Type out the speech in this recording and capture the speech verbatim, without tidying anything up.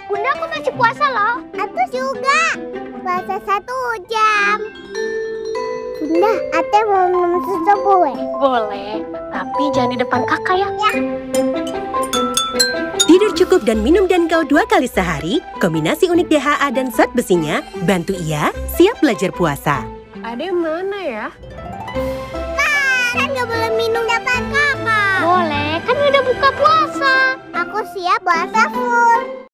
Bunda, aku masih puasa loh. Aku juga. Puasa satu jam. Bunda, Ate mau minum susu boleh? Boleh, tapi jangan di depan kakak ya. Ya. Tidur cukup dan minum Dankau dua kali sehari, kombinasi unik D H A dan zat besinya, bantu ia siap belajar puasa. Ade mana ya? Kan nggak boleh minum depan kakak. Boleh, kan udah buka puasa. Aku siap puasa full.